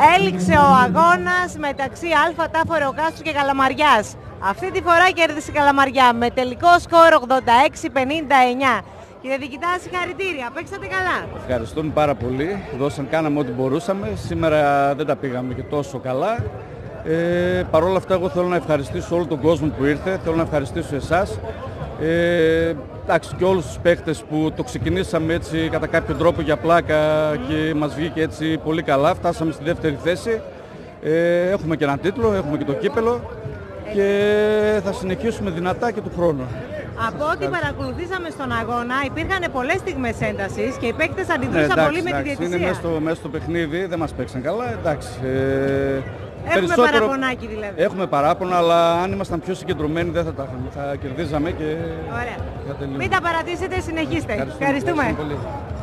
Έληξε ο αγώνας μεταξύ Αλφα Τάφο Ρεοκάστρου και Καλαμαριάς. Αυτή τη φορά κέρδισε η Καλαμαριά με τελικό σκορ 86-59. Κύριε Διοικητά, συγχαρητήρια. Παίξατε καλά. Ευχαριστούμε πάρα πολύ. Κάναμε ό,τι μπορούσαμε. Σήμερα δεν τα πήγαμε και τόσο καλά. Παρ' όλα αυτά, εγώ θέλω να ευχαριστήσω όλο τον κόσμο που ήρθε. Θέλω να ευχαριστήσω εσάς. Εντάξει, και όλους τους παίχτες που το ξεκινήσαμε έτσι κατά κάποιο τρόπο για πλάκα και μας βγήκε έτσι πολύ καλά. Φτάσαμε στη δεύτερη θέση. Έχουμε και έναν τίτλο, έχουμε και το κύπελο και θα συνεχίσουμε δυνατά και του χρόνου. Από ό,τι παρακολουθήσαμε στον αγώνα, υπήρχαν πολλές στιγμές έντασης και οι παίκτες αντιδρούσαν πολύ με τη διαιτησία. Είναι μέσα στο παιχνίδι, δεν μας παίξαν καλά, εντάξει. Έχουμε παραπονάκι δηλαδή. Έχουμε παράπονα, αλλά αν ήμασταν πιο συγκεντρωμένοι δεν θα τα είχαμε. Θα κερδίζαμε και... Ωραία. Μην τα παρατήσετε, συνεχίστε. Ευχαριστούμε.